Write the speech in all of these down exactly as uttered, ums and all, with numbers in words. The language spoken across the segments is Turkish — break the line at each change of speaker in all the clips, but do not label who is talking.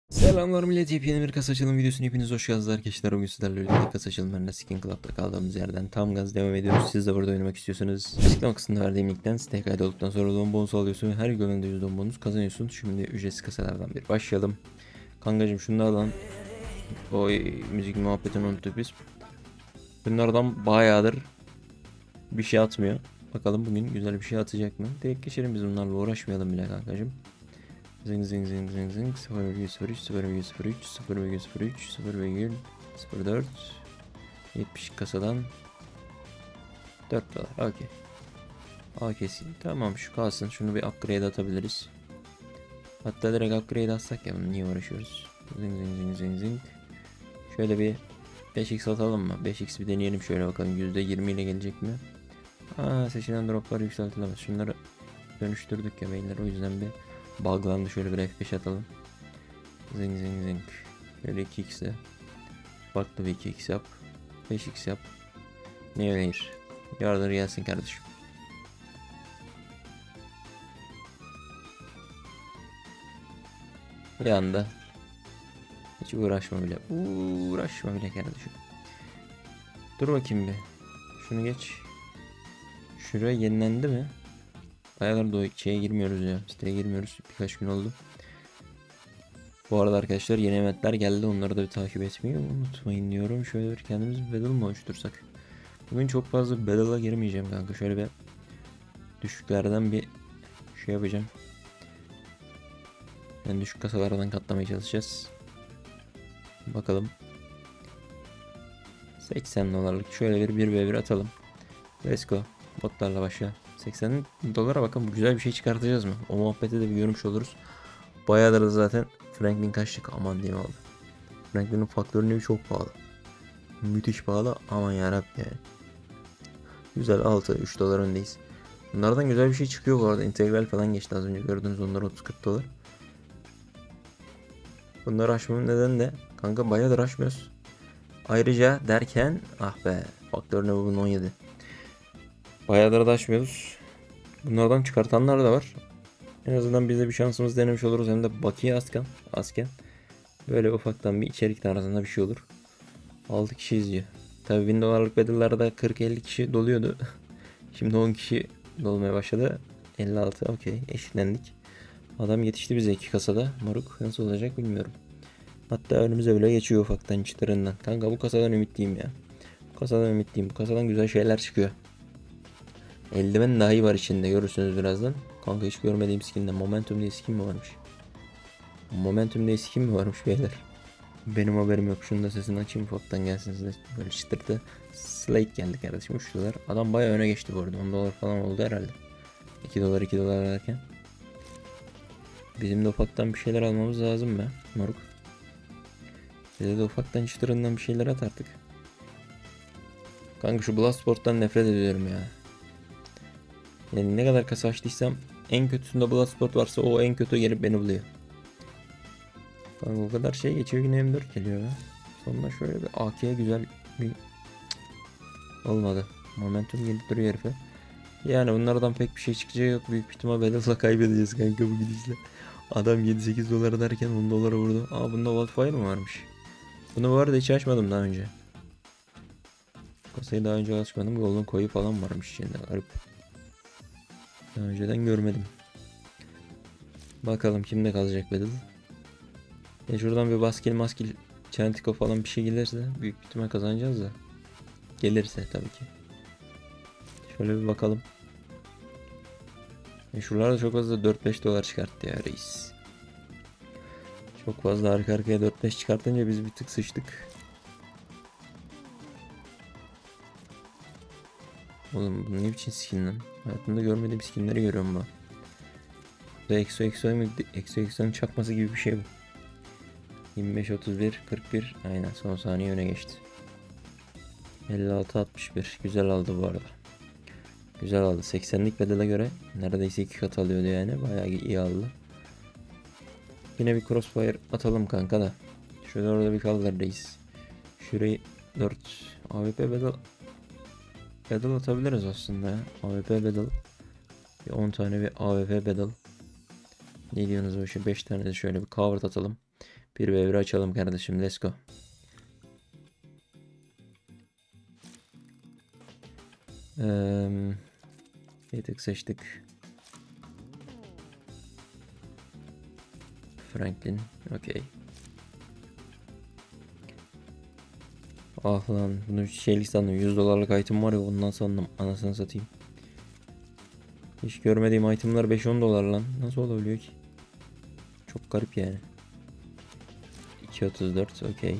Selamlar millet, yepyeni bir kasa açılım videosuna hepiniz hoş geldiniz arkadaşlar. Bugün sizlerle birlikte kasa açılımlarına Skin Club'da kaldığımız yerden tam gaz devam ediyoruz. Siz de burada oynamak istiyorsanız açıklama kısmında verdiğim linkten siteye kaydolduktan sonra don bonus alıyorsun. Her yolunda yüz don bonus kazanıyorsun. Şimdi ücretsiz kasalardan bir başlayalım. Kankacım şunlardan oy müzik muhabbetini unuttuk biz. Bunlardan bayağıdır bir şey atmıyor. Bakalım bugün güzel bir şey atacak mı? Direkt geçelim, biz bunlarla uğraşmayalım bile kankacım. Zing zing zing zing zing sıfır virgül sıfır üç sıfır virgül sıfır üç sıfır virgül sıfır üç sıfır virgül sıfır dört yetmiş kasadan dört dolar. Okey. A kesin. Tamam, şu kalsın. Şunu bir upgrade atabiliriz. Hatta direkt upgrade atsak ya, bunu niye uğraşıyoruz? Zing zing zing zing zing. Şöyle bir beş x atalım mı? beş x bir deneyelim şöyle, bakalım yüzde yirmi ile gelecek mi? Aa, seçilen droplar yükseltilemez. Şunları dönüştürdük ya beyler, o yüzden bir buglandı. Şöyle bir F beş atalım. Zing zing zing. Şöyle iki x'e farklı bir iki x yap. beş x yap. Ne öyleyir? Yardır gelsin kardeşim. Bir anda. Hiç uğraşma bile. Uğraşma bile kardeşim. Dur bakayım bir. Şunu geç. Şuraya yenilendi mi? Bayağıdır da şeye girmiyoruz ya. Siteye girmiyoruz. Birkaç gün oldu. Bu arada arkadaşlar yeni eventler geldi. Onları da bir takip etmeyi unutmayın diyorum. Şöyle bir kendimiz bir battle mı oluştursak? Bugün çok fazla battle'a girmeyeceğim kanka. Şöyle bir düşüklerden bir şey yapacağım. Yani düşük kasalardan katlamaya çalışacağız. Bakalım. seksen dolarlık şöyle bir 1 ve bir atalım. Let's go. Botlarla başla. seksen dolara bakın, bu güzel bir şey çıkartacağız mı? O muhabbeti de bir görmüş oluruz. Bayağıdır da zaten Franklin kaçtık, aman diyeyim aldı. Franklin'in faktörünü çok pahalı. Müthiş pahalı, aman yarabbim yani. Güzel, altı üç dolar öndeyiz. Bunlardan güzel bir şey çıkıyor bu arada. İntegral falan geçti az önce gördüğünüz, onlar otuz kırk dolar. Bunları açmamın nedeni de kanka bayağıdır açmıyoruz. Ayrıca derken ah be, faktör ne bunun on yedi. Bayağıdır da açmıyoruz. Bunlardan çıkartanlar da var. En azından biz de bir şansımız denemiş oluruz, hem de bakiye asken. asken. Böyle ufaktan bir içerik tarzında bir şey olur. altı kişi izliyor. Tabi bin dolarlık bedellarda kırk elli kişi doluyordu. Şimdi on kişi dolmaya başladı. elli altı, okey, eşitlendik. Adam yetişti bize iki kasada. Moruk nasıl olacak bilmiyorum. Hatta önümüze bile geçiyor ufaktan çıtırından. Kanka bu kasadan ümitliyim ya. Bu kasadan ümitliyim. Bu kasadan güzel şeyler çıkıyor. Eldiven dahi var içinde, görürsünüz birazdan. Kanka hiç görmediğim skinde Momentum diye skin mi varmış? Momentum diye skin mi varmış beyler? Benim haberim yok. Şunu da sesini açayım ufaktan gelsin size. Böyle çıtırtı. Slate geldi kardeşim, üç dolar. Adam bayağı öne geçti bu arada. on dolar falan oldu herhalde. iki dolar iki dolar derken. Bizim de ufaktan bir şeyler almamız lazım be moruk. Bize de ufaktan çıtırından bir şeyler at artık. Kanka şu Bloodsport'tan nefret ediyorum ya. Yani ne kadar kasa açtıysam en kötüsünde Bloodsport varsa o en kötü gelip beni buluyor. Kanka o kadar şey geçiyor, yine M dört geliyor ya. Sonra şöyle bir A K'ye güzel bir olmadı. Momentum gelip duruyor herife. Yani bunlardan pek bir şey çıkacağı yok. Büyük ihtimal Battle'la kaybedeceğiz kanka bu gidişle. Adam yedi sekiz dolar derken on dolara vurdu. Aa, bunda Wildfire mı varmış? Bunu bu arada hiç açmadım daha önce. Kasayı daha önce açmadım. Golden koyu falan varmış içinde. Garip. Daha önceden görmedim. Bakalım kimde kalacak Battle. E şuradan bir baskil maskil Çentiko falan bir şey gelirse büyük ihtimal kazanacağız da. Gelirse tabii ki. Şöyle bir bakalım. E şuralarda çok fazla dört beş dolar çıkarttı ya reis. Çok fazla arka arkaya dört beş çıkartınca biz bir tık sıçtık. Oğlum bu ne biçim skin lan? Hayatımda görmediğim skinleri görüyorum bu. Bu Exo Exo mu? Exo Exo'nun çakması gibi bir şey bu. yirmi beş otuz bir kırk bir, aynen son saniye öne geçti. elli altı altmış bir, güzel aldı bu arada. Güzel aldı. seksenlik bedele göre neredeyse iki kat alıyordu yani. Bayağı iyi aldı. Yine bir crossfire atalım kanka da. Şöyle orada bir kaldırırız. Şurayı dört A W P battle battle atabiliriz aslında ya. A W P battle. Bir on tane bir A W P battle. Ne diyorsunuz bu işe? beş tane de şöyle bir cover atalım. bir ve bir açalım kardeşim. Let's go. Ee, bir tık seçtik. Franklin. Okey. Ah lan. Bunu şeylik sandım. yüz dolarlık item var ya, ondan sandım. Anasını satayım. Hiç görmediğim itemler beş on dolar lan. Nasıl olabiliyor ki? Çok garip yani. iki otuz dört. Okey.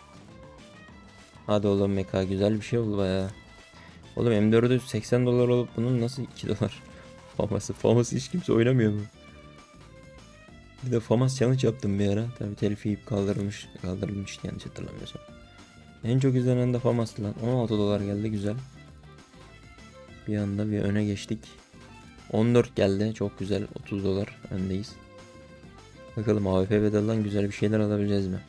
Hadi oğlum meka, güzel bir şey oldu baya. Oğlum M dördü seksen dolar olup bunun nasıl iki dolar? Faması. Faması hiç kimse oynamıyor mu? Bir de Famas challenge yaptım bir ara. Tabi telif yiyip kaldırılmış. Kaldırılmış yanlış hatırlamıyorsam. En çok izlenen de Famas'tı lan. on altı dolar geldi, güzel. Bir anda bir öne geçtik. on dört geldi, çok güzel. otuz dolar öndeyiz. Bakalım A W P bedellen güzel bir şeyler alabileceğiz mi?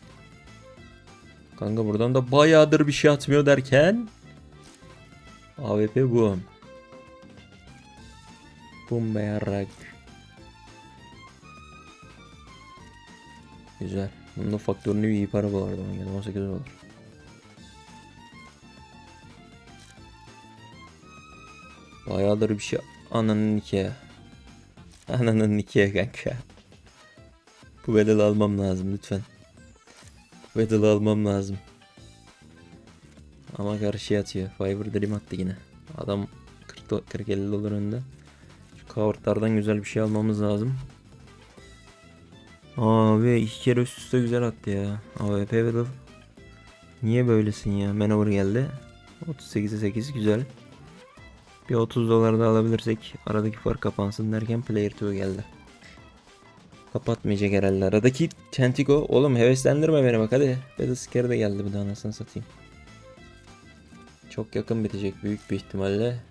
Kanka buradan da bayağıdır bir şey atmıyor derken A W P bu. Bum be yarrak. Güzel. Bunun da faktörünü iyi para bu arada. on sekiz dolar. Bayağıdır bir şey. Ananın nikahı. Ananın nikahı kanka. Bu bedeli almam lazım lütfen. Bu bedeli almam lazım. Ama karşıya atıyor. Fiverr Dream attı yine. Adam kırk elli dolar önde. Şu cover'lardan güzel bir şey almamız lazım. Abi iki kere üst üste güzel attı ya. A W P bedel. Niye böylesin ya? Maneuver geldi. otuz sekize sekiz güzel. Bir otuz dolar da alabilirsek aradaki fark kapansın derken Player iki geldi. Kapatmayacak herhalde aradaki Tentigo. Oğlum heveslendirme beni bak hadi. Battle Scare de geldi bir daha, anasını satayım. Çok yakın bitecek büyük bir ihtimalle.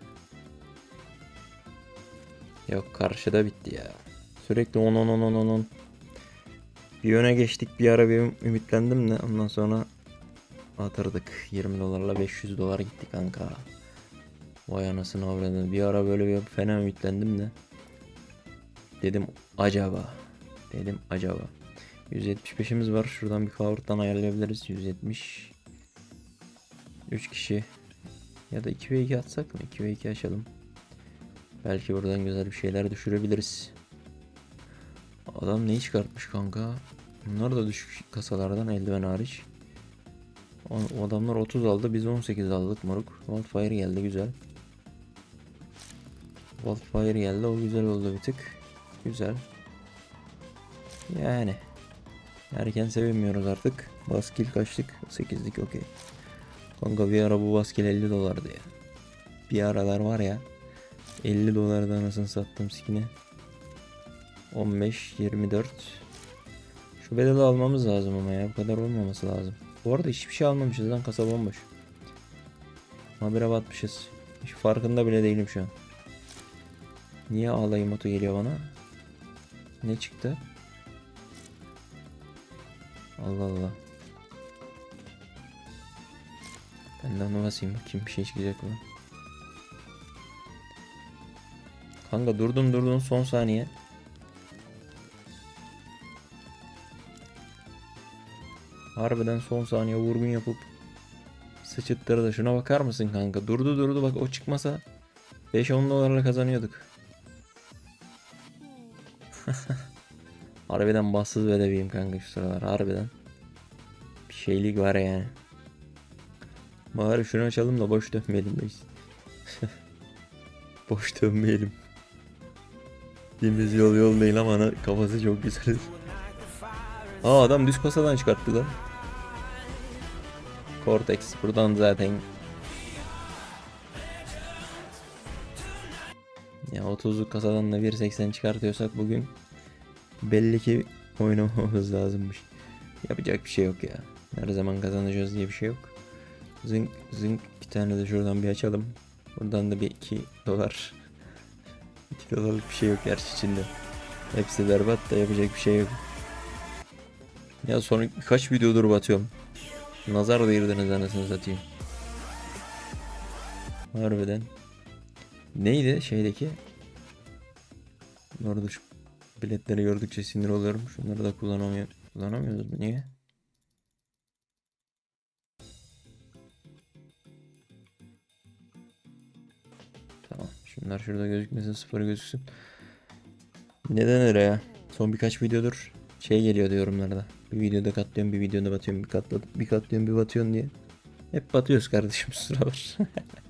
Yok, karşıda bitti ya. Sürekli on on on on on. Bir öne geçtik, bir ara bir ümitlendim de ondan sonra atırdık. yirmi dolarla beş yüz dolar gitti kanka. Vay anasını avradı. Bir ara böyle bir fena ümitlendim de. Dedim acaba. Dedim acaba. yüz yetmiş beşimiz var. Şuradan bir cover'dan ayarlayabiliriz. yüz yetmiş. üç kişi. Ya da iki ve iki atsak mı? iki ve iki açalım. Belki buradan güzel bir şeyler düşürebiliriz. Adam neyi çıkartmış kanka? Bunlar da düşük kasalardan, eldiven hariç. O, o adamlar otuz aldı. Biz on sekiz aldık moruk. Wildfire geldi, güzel. Wildfire geldi. O güzel oldu bir tık. Güzel. Yani. Erken sevinmiyoruz artık. Baskil kaçtık? sekizlik okey. Kanka bir ara bu baskil elli dolardı ya. Bir aralar var ya. elli dolarda anasını sattım skin'e. on beş yirmi dört. Şu bedeli almamız lazım ama ya. Bu kadar olmaması lazım. Bu arada hiçbir şey almamışız lan. Kasa bomboş. Habire batmışız. Hiç farkında bile değilim şu an. Niye ağlayım otu geliyor bana? Ne çıktı? Allah Allah. Ben de onu basayım. Kim bir şey çıkacak mı? Kanka durdun durdun son saniye. Harbiden son saniye vurgun yapıp sıçıttırdı. Şuna bakar mısın kanka? Durdu durdu bak, o çıkmasa beş on dolarla kazanıyorduk. Harbiden bassız bedeviyim kanka şu sıralar, harbiden. Bir şeylik var yani. Bari şunu açalım da boş dönmeyelim biz. Boş dönmeyelim. Dimiz yol yol değil ama ana kafası çok güzel. Aa adam düz kasadan çıkarttı lan. Cortex buradan zaten. Ya otuzluk kasadan da bir seksen çıkartıyorsak bugün belli ki oynamamız lazımmış. Yapacak bir şey yok ya. Her zaman kazanacağız diye bir şey yok. Zınk zınk bir tane de şuradan bir açalım. Buradan da bir iki dolar. iki dolarlık bir şey yok gerçi içinde. Hepsi berbat da yapacak bir şey yok. Ya son kaç videodur batıyorum. Nazar değirdiniz anasını satayım. Harbiden. Neydi şeydeki? Orada şu biletleri gördükçe sinir oluyorum. Şunları da kullanamıyorum. Kullanamıyoruz mu? Niye? Tamam. Şunlar şurada gözükmesin. Sıfır gözüksün. Neden öyle ya? Son birkaç videodur şey geliyordu yorumlarda. Bir videoda katlıyorum, bir videoda batıyorum, bir katladım, bir katlıyorum, bir batıyorsun diye. Hep batıyoruz kardeşim, sıra var.